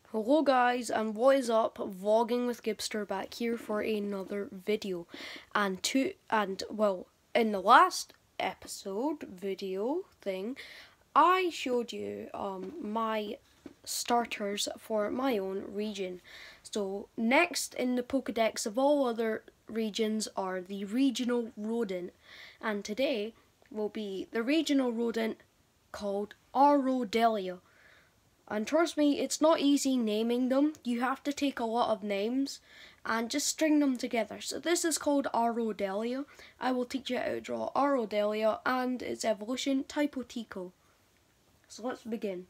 Hello guys, and what is up? Vlogging with Gibster back here for another video. In the last episode video thing, I showed you my starters for my own region. So next in the Pokedex of all other regions are the regional rodent, and today will be the regional rodent called Arodelia. And trust me, it's not easy naming them. You have to take a lot of names and just string them together. So this is called Arodelia. I will teach you how to draw Arodelia and its evolution, Tipoteeko. So let's begin.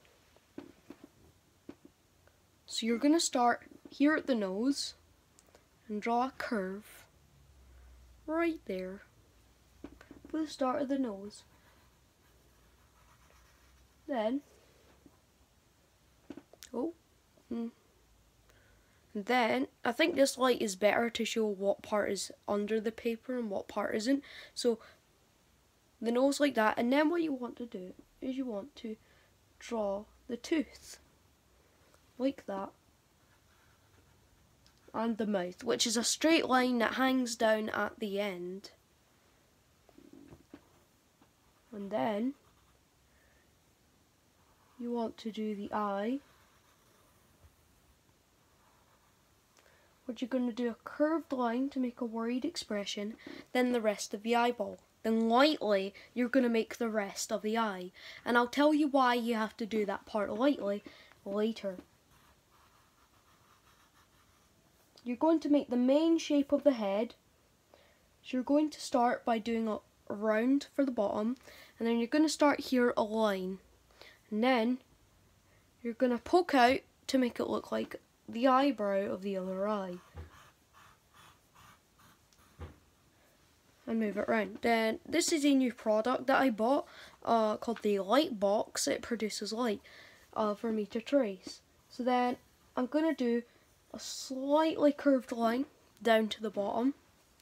So you're going to start here at the nose and draw a curve right there for the start of the nose. Then I think this light is better to show what part is under the paper and what part isn't. So the nose like that, and then what you want to do is you want to draw the tooth like that, and the mouth, which is a straight line that hangs down at the end. And then you want to do the eye, which you're going to do a curved line to make a worried expression, then the rest of the eyeball. Then lightly, you're going to make the rest of the eye. And I'll tell you why you have to do that part lightly later. You're going to make the main shape of the head. So you're going to start by doing a round for the bottom, and then you're going to start here a line. And then you're going to poke out to make it look like the eyebrow of the other eye. And move it around. Then this is a new product that I bought called the light box. It produces light for me to trace. So then I'm going to do a slightly curved line down to the bottom.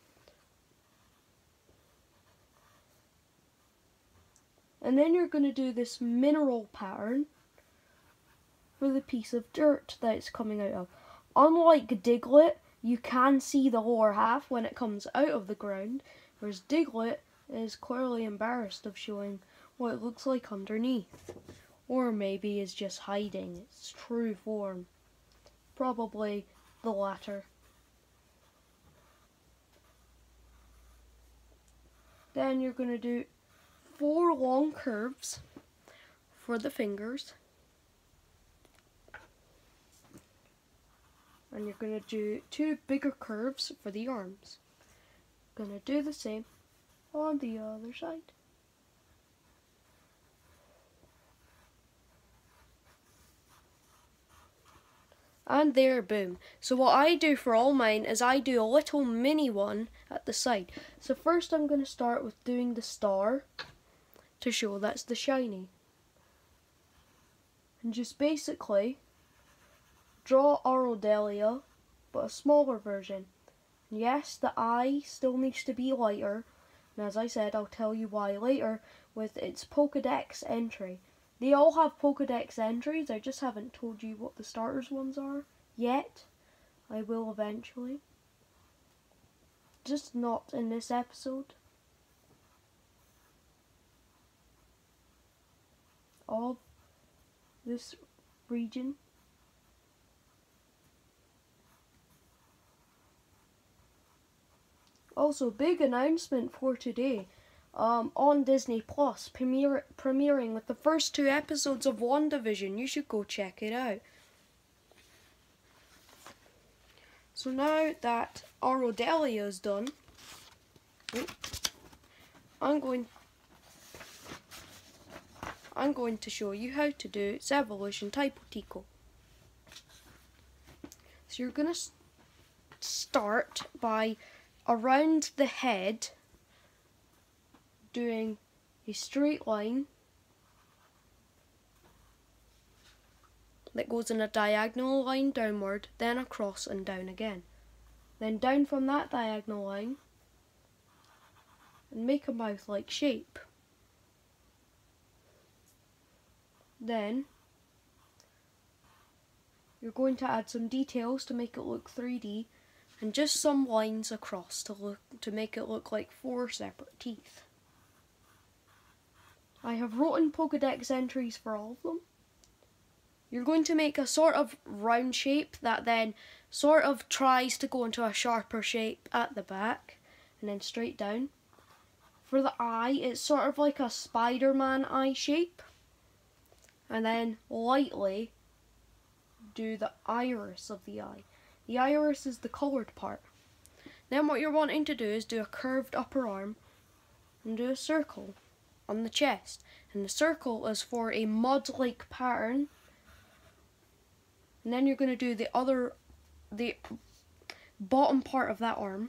And then you're going to do this mineral pattern for the piece of dirt that it's coming out of. Unlike Diglett, you can see the lower half when it comes out of the ground, whereas Diglett is clearly embarrassed of showing what it looks like underneath. Or maybe is just hiding its true form. Probably the latter. Then you're going to do 4 long curves for the fingers. And you're going to do 2 bigger curves for the arms. Going to do the same on the other side. And there, boom. So what I do for all mine is I do a little mini one at the side. So first I'm going to start with doing the star to show that's the shiny. And just basically draw Arodelia, but a smaller version. Yes, the eye still needs to be lighter, and as I said, I'll tell you why later with its Pokedex entry. They all have Pokedex entries, I just haven't told you what the starters ones are yet. I will eventually. Just not in this episode. Of this region. Also, big announcement for today. On Disney Plus, premiering with the first 2 episodes of WandaVision. You should go check it out. So now that Arodelia is done, I'm going to show you how to do its evolution, Tipoteeko. So you're going to start by around the head doing a straight line that goes in a diagonal line downward, then across and down again. Then down from that diagonal line and make a mouth-like shape. Then you're going to add some details to make it look 3D, and just some lines across to make it look like 4 separate teeth. I have Rodent Pokedex entries for all of them. You're going to make a sort of round shape that then sort of tries to go into a sharper shape at the back and then straight down. For the eye, it's sort of like a Spider-Man eye shape. And then lightly do the iris of the eye. The iris is the coloured part. Then what you're wanting to do is do a curved upper arm and do a circle on the chest. And the circle is for a mud-like pattern. And then you're going to do the bottom part of that arm.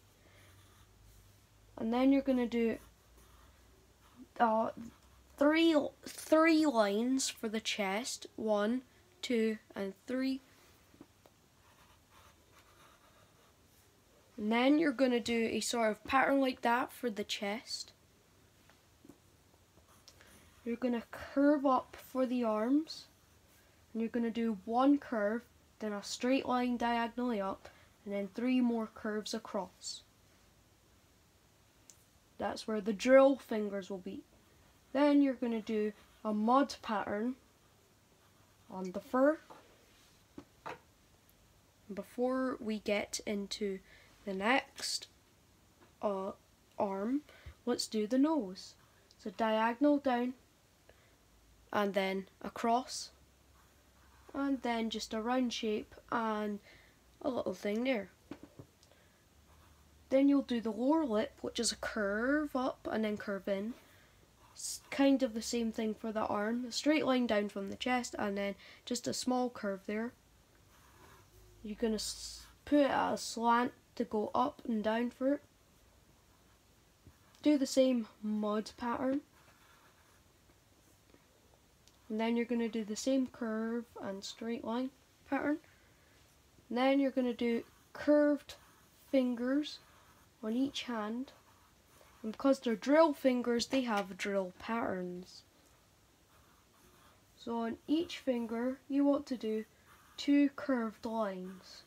And then you're going to do three lines for the chest. 1, 2, and 3. And then you're going to do a sort of pattern like that for the chest. You're going to curve up for the arms. And you're going to do 1 curve, then a straight line diagonally up, and then 3 more curves across. That's where the drill fingers will be. Then you're going to do a mud pattern on the fur. Before we get into the next arm, let's do the nose. So diagonal down, and then across, and then just a round shape and a little thing there. Then you'll do the lower lip, which is a curve up and then curve in. It's kind of the same thing for the arm. A straight line down from the chest and then just a small curve there. You're going to put it at a slant to go up and down for it. Do the same mud pattern. And then you're going to do the same curve and straight line pattern. And then you're going to do curved fingers on each hand. And because they're drill fingers, they have drill patterns. So on each finger, you want to do 2 curved lines.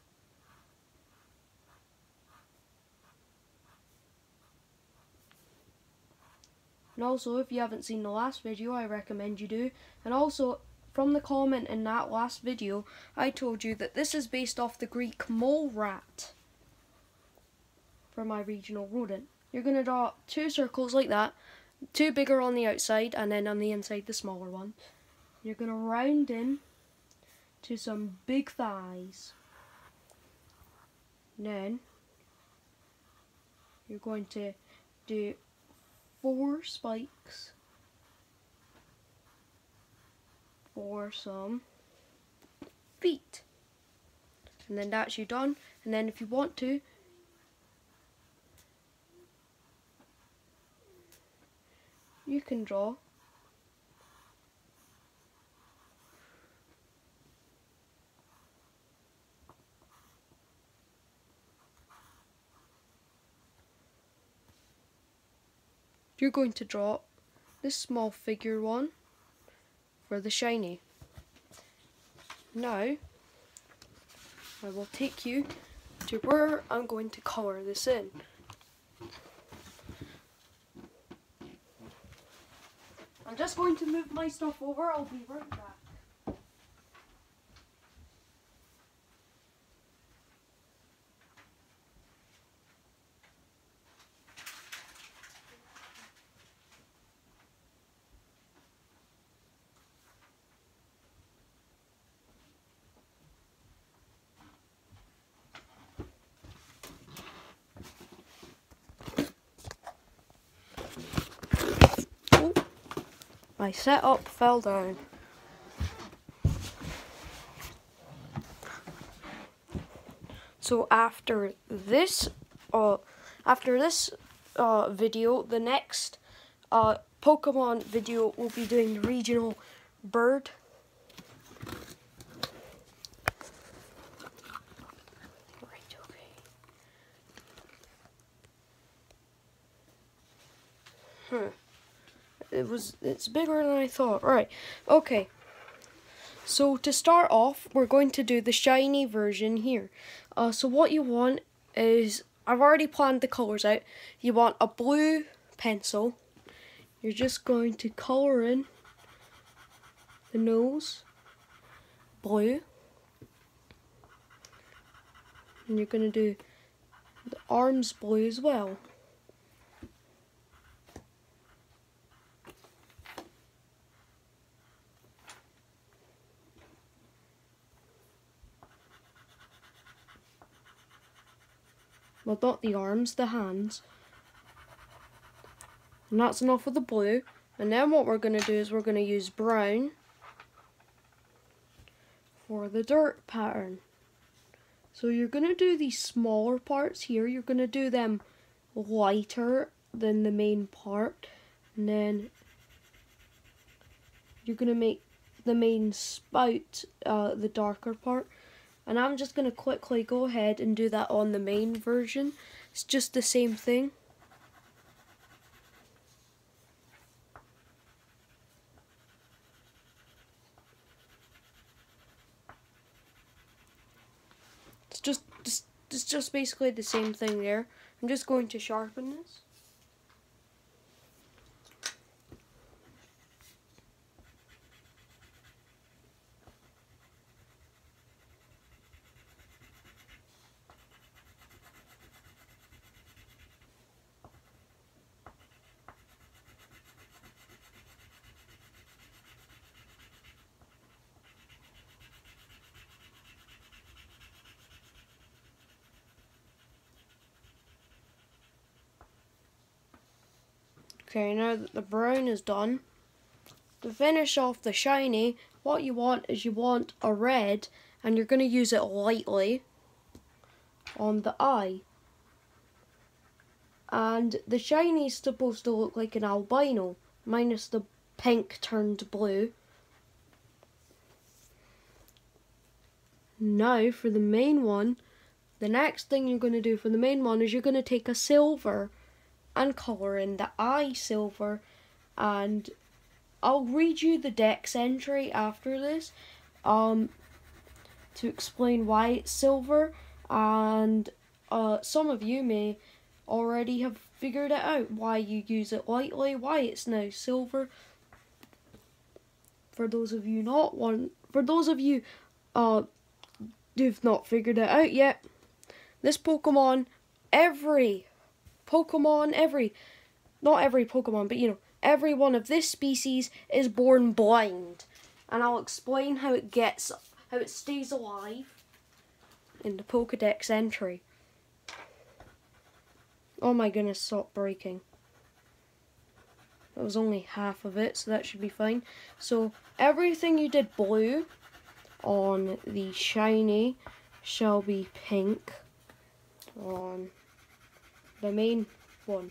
And also, if you haven't seen the last video, I recommend you do. And also, from the comment in that last video, I told you that this is based off the Greek mole rat for my regional rodent. You're going to draw 2 circles like that, 2 bigger on the outside, and then on the inside the smaller one. You're going to round in to some big thighs. And then you're going to do 4 spikes for some feet. And then that's you done. And then if you want to, you can draw you're going to draw this small figure one for the shiny. Now I will take you to where I'm going to colour this in. I'm just going to move my stuff over, I'll be right back. My setup fell down. So after this video, the next Pokemon video will be doing the regional bird. Right, okay. It's bigger than I thought. Right, okay. So to start off, we're going to do the shiny version here. So what you want is, I've already planned the colours out. You want a blue pencil. You're just going to colour in the nose blue. And you're going to do the arms blue as well. Well, not the arms, the hands. And that's enough of the blue. And then what we're going to do is we're going to use brown for the dirt pattern. So you're going to do these smaller parts here. You're going to do them lighter than the main part. And then you're going to make the main spout the darker part. And I'm just going to quickly go ahead and do that on the main version. It's just the same thing. It's just basically the same thing there. I'm just going to sharpen this. Okay, now that the brown is done, to finish off the shiny, what you want is you want a red, and you're going to use it lightly on the eye. And the shiny is supposed to look like an albino, minus the pink turned blue. Now for the main one, the next thing you're going to do for the main one is you're going to take a silver and colour in the eye silver, and I'll read you the dex entry after this to explain why it's silver, and some of you may already have figured it out why you use it lightly, why it's now silver. For those of you who've not figured it out yet, this Pokemon, not every Pokemon, but you know, every one of this species is born blind. And I'll explain how it stays alive in the Pokedex entry. Oh my goodness, stop breaking. That was only half of it, so that should be fine. So everything you did blue on the shiny shall be pink on the main one.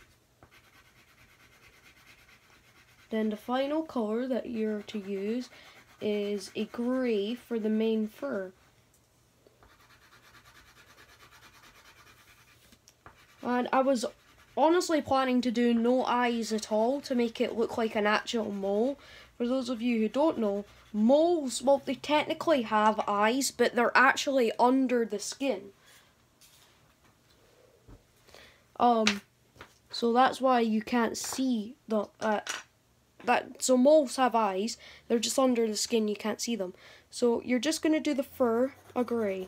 Then the final colour that you're to use is a grey for the main fur. And I was honestly planning to do no eyes at all to make it look like an actual mole. For those of you who don't know, moles, well, they technically have eyes, but they're actually under the skin. So that's why you can't see the so moles have eyes, they're just under the skin, you can't see them. So you're just going to do the fur a grey.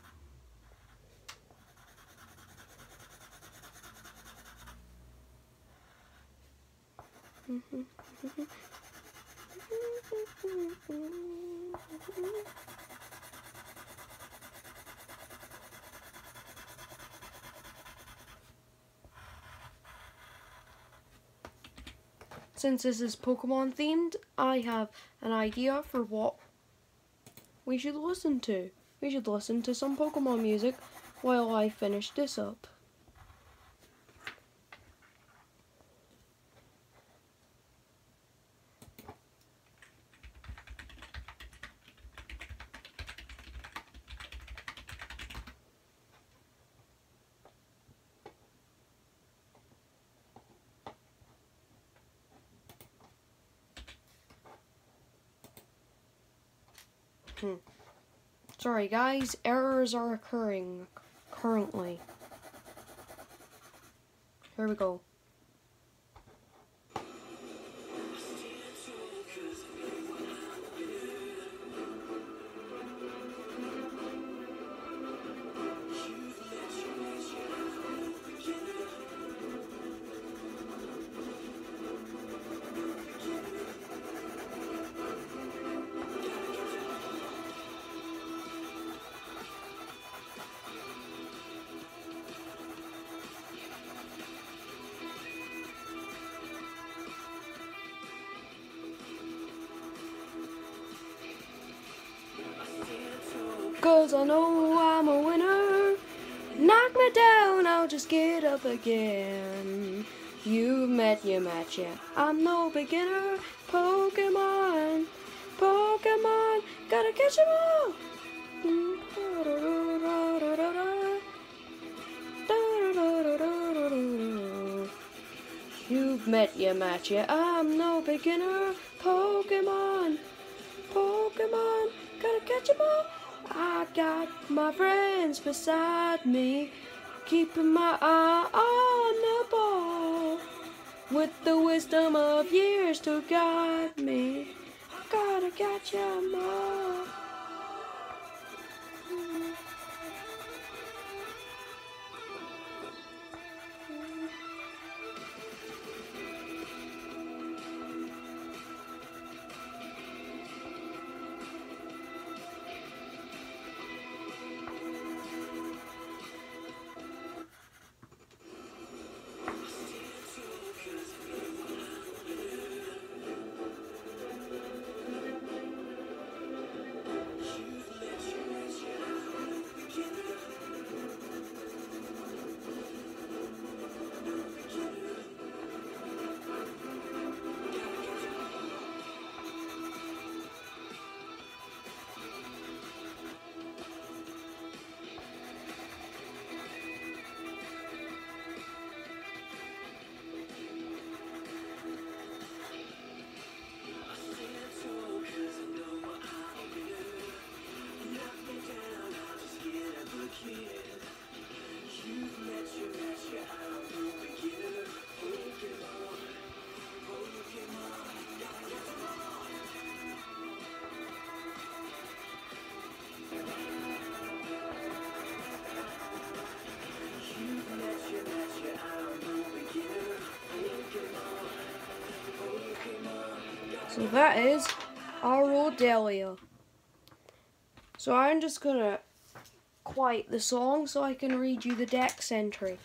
Since this is Pokemon themed, I have an idea for what we should listen to. We should listen to some Pokemon music while I finish this up. Sorry guys, errors are occurring currently. Here we go. Cause I know I'm a winner. Knock me down, I'll just get up again. You've met your match, yeah. I'm no beginner. Pokemon, Pokemon, gotta catch 'em all. You've met your match, yeah. I'm no beginner. Pokemon, Pokemon, gotta catch 'em all. I got my friends beside me, keeping my eye on the ball, with the wisdom of years to guide me. Gotta catch 'em all. So that is Arodelia. So I'm just gonna quiet the song so I can read you the dex entry.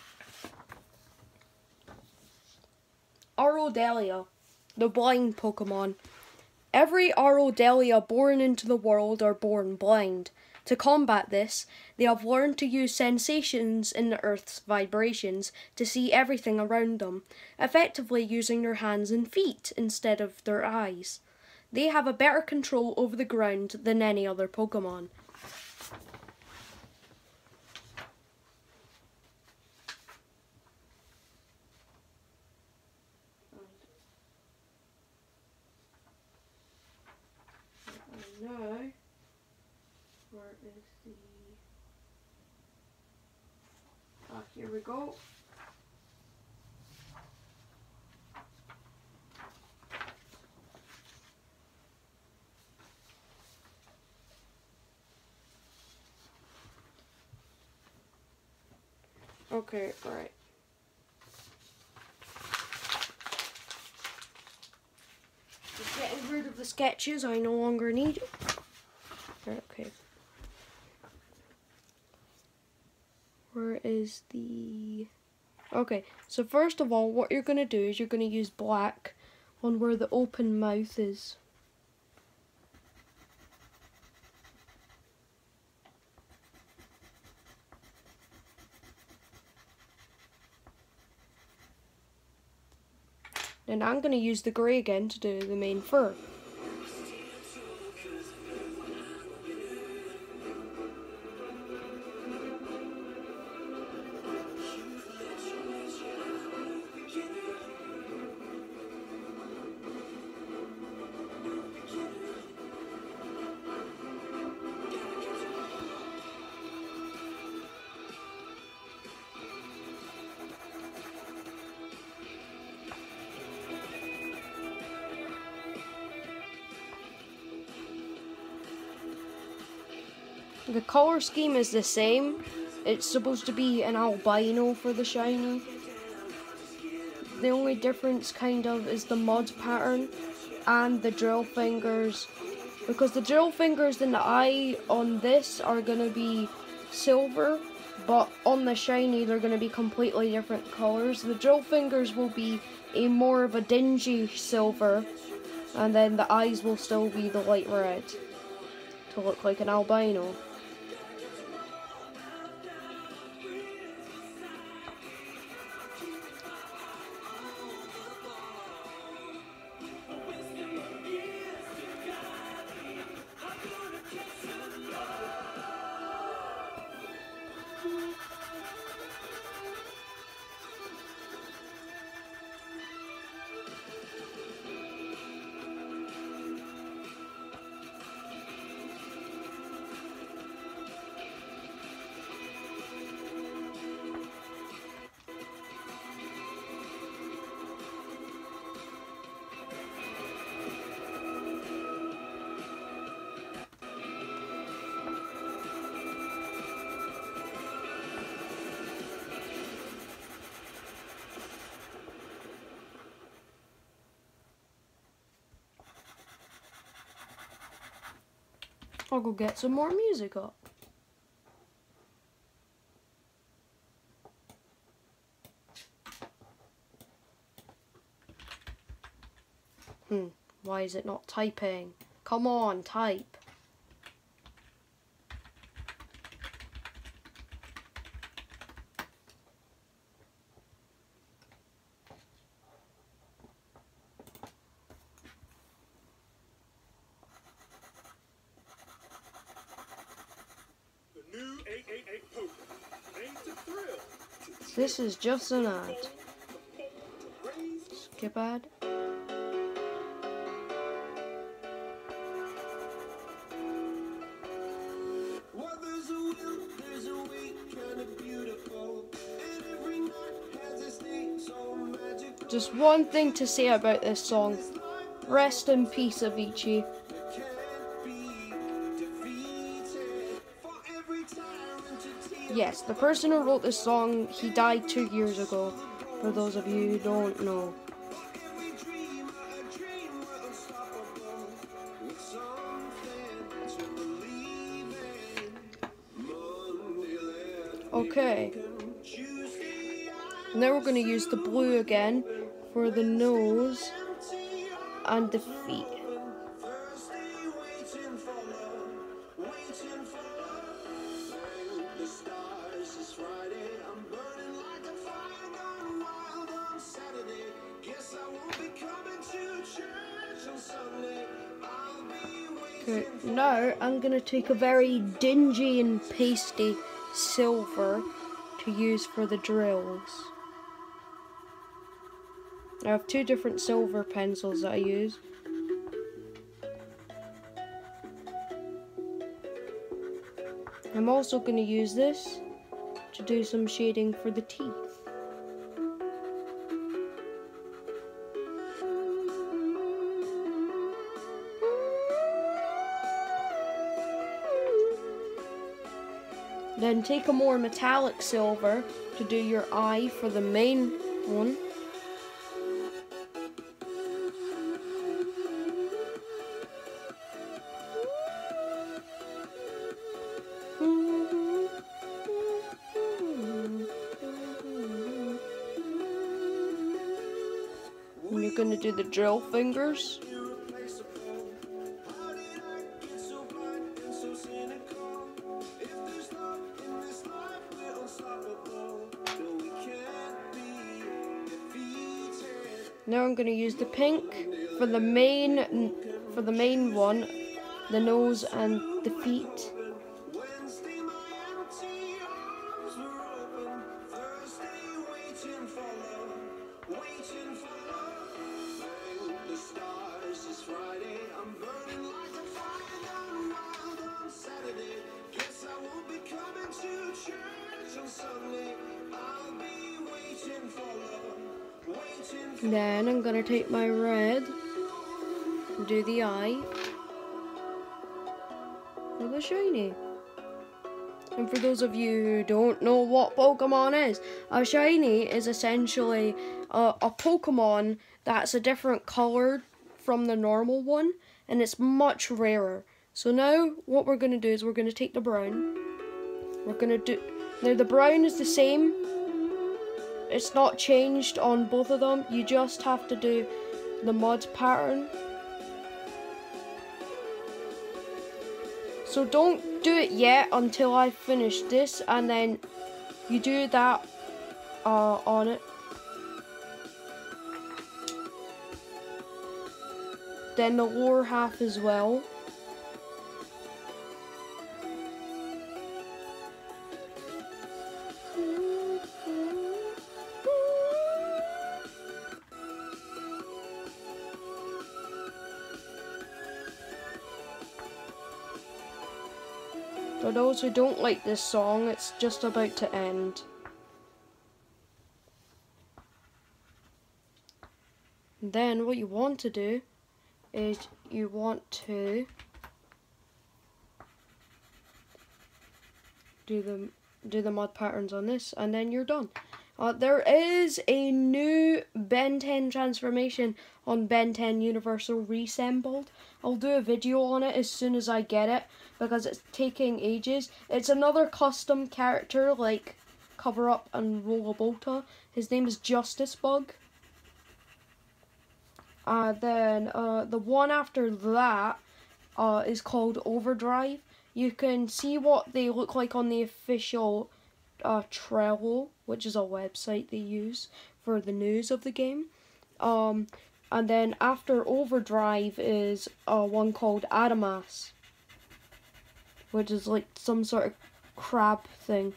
Arodelia, the blind Pokemon. Every Arodelia born into the world are born blind. To combat this, they have learned to use sensations in the Earth's vibrations to see everything around them, effectively using their hands and feet instead of their eyes. They have a better control over the ground than any other Pokemon. Now, where is the... here we go. Okay, right. Just getting rid of the sketches I no longer need. Okay. Where is the... Okay, so first of all, what you're going to do is you're going to use black on where the open mouth is. And I'm going to use the grey again to do the main fur. The color scheme is the same. It's supposed to be an albino for the shiny. The only difference kind of is the mud pattern and the drill fingers. Because the drill fingers and the eye on this are going to be silver, but on the shiny they're going to be completely different colors. The drill fingers will be a more of a dingy silver, and then the eyes will still be the light red to look like an albino. I'll go get some more music up. Why is it not typing? Come on, type. This is just an ad. Skip ad. Just one thing to say about this song. Rest in peace, Avicii. Yes, the person who wrote this song, he died 2 years ago, for those of you who don't know. Okay. Now we're going to use the blue again for the nose and the feet. Okay, now I'm going to take a very dingy and pasty silver to use for the drills. I have 2 different silver pencils that I use. I'm also going to use this to do some shading for the teeth. Then take a more metallic silver to do your eye for the main one. And you're going to do the drill fingers. Now I'm going to use the pink for the main one, the nose and the feet. Then I'm going to take my red and do the eye for the shiny. And for those of you who don't know what Pokemon is, a shiny is essentially a Pokemon that's a different colour from the normal one, and it's much rarer. So now what we're going to do is we're going to take the brown. Now the brown is the same. It's not changed on both of them. You just have to do the mud pattern. So don't do it yet until I finish this, and then you do that on it. Then the lower half as well. For those who don't like this song, it's just about to end. And then what you want to do is you want to do the mud patterns on this, and then you're done. There is a new Ben 10 transformation on Ben 10 Universal Reassembled. I'll do a video on it as soon as I get it, because it's taking ages. It's another custom character like Cover Up and Rollabolta. His name is Justice Bug. Then the one after that is called Overdrive. You can see what they look like on the official Trello, which is a website they use for the news of the game. And then after Overdrive is one called Adamas, which is like some sort of crab thing.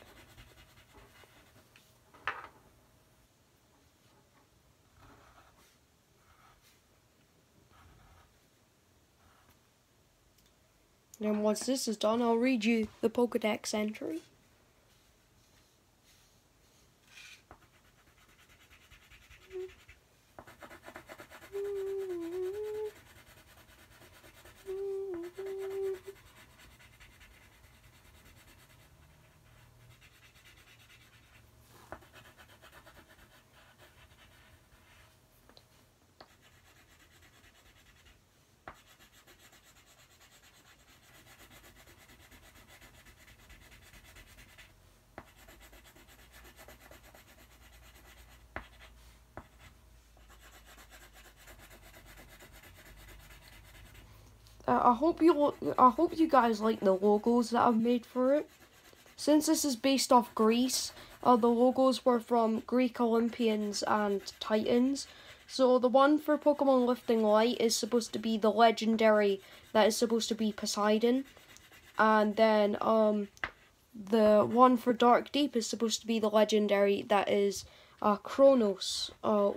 Then once this is done, I'll read you the Pokedex entry. I hope you guys like the logos that I've made for it. Since this is based off Greece, the logos were from Greek Olympians and Titans. So the one for Pokemon Lifting Light is supposed to be the legendary that is supposed to be Poseidon. And then the one for Dark Deep is supposed to be the legendary that is Cronus.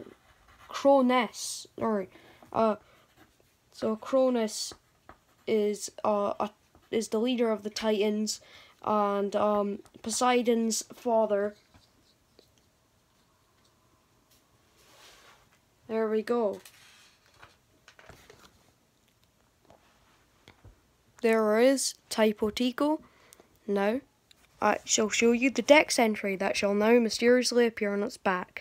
So Cronus is the leader of the Titans, and Poseidon's father. There we go. There is Tipoteeko. Now, I shall show you the Dex entry that shall now mysteriously appear on its back.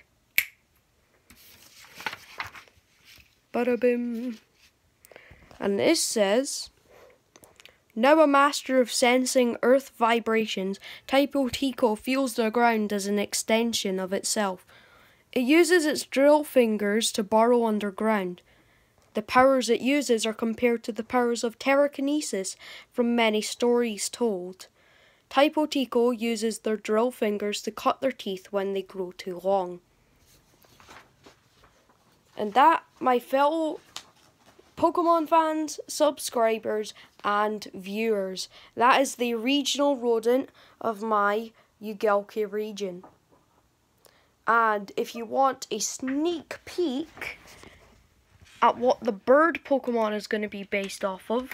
Bada bim. And this says, now a master of sensing earth vibrations, Tipoteeko feels the ground as an extension of itself. It uses its drill fingers to burrow underground. The powers it uses are compared to the powers of telekinesis from many stories told. Tipoteeko uses their drill fingers to cut their teeth when they grow too long. And that, my fellow Pokemon fans, subscribers, and viewers, that is the regional rodent of my Ugalki region. And if you want a sneak peek at what the bird Pokemon is going to be based off of,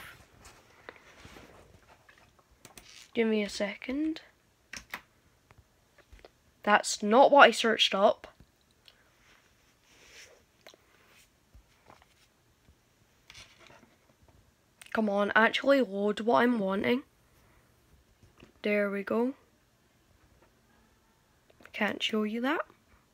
give me a second. That's not what I searched up. Come on, actually load what I'm wanting. There we go. Can't show you that.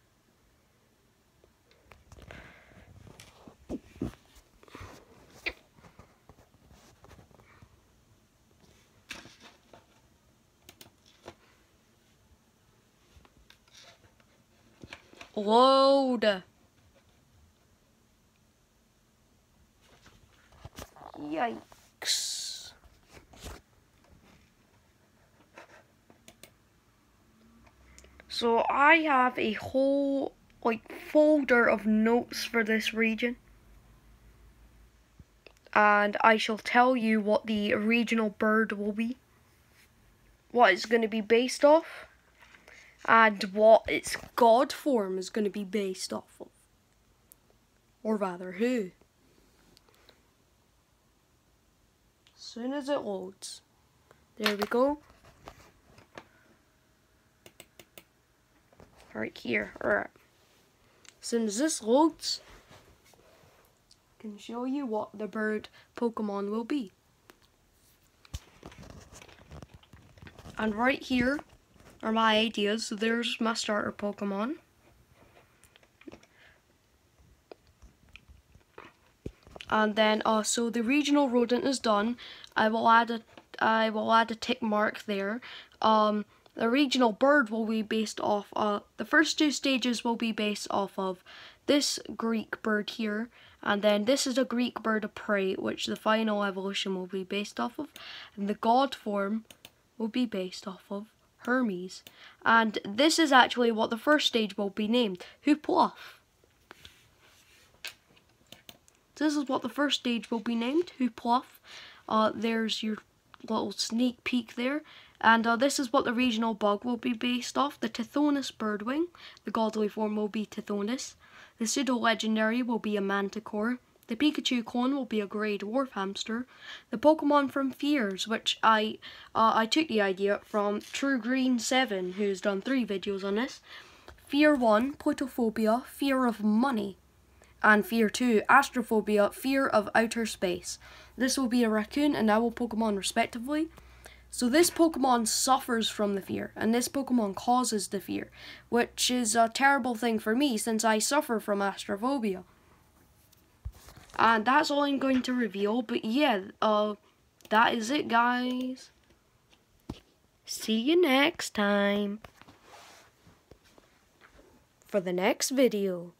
Load. Yikes. So I have a whole folder of notes for this region. And I shall tell you what the regional bird will be, what it's going to be based off, and what its god form is going to be based off of. Or rather, who. As soon as it loads. There we go. Right here. Alright. As soon as this loads, I can show you what the bird Pokemon will be. And right here are my ideas. So there's my starter Pokemon. And then so the regional rodent is done. I will add a tick mark there. The regional bird will be based off the first two stages will be based off of this Greek bird here, and then this is a Greek bird of prey, which the final evolution will be based off of, and the god form will be based off of Hermes. And this is actually what the first stage will be named, Hoopluff. This is what the first stage will be named, Hoopluff. There's your little sneak peek there. And this is what the regional bug will be based off. The Tithonus birdwing. The godly form will be Tithonus. The pseudo-legendary will be a manticore. The Pikachu clone will be a grey dwarf hamster. The Pokemon from Fears, which I took the idea from True Green 7, who's done 3 videos on this. Fear 1, Plutophobia, fear of money. And Fear 2, Astrophobia, fear of outer space. This will be a raccoon and owl Pokemon respectively. So this Pokemon suffers from the fear, and this Pokemon causes the fear, which is a terrible thing for me since I suffer from astrophobia. And that's all I'm going to reveal, but yeah, that is it, guys. See you next time for the next video.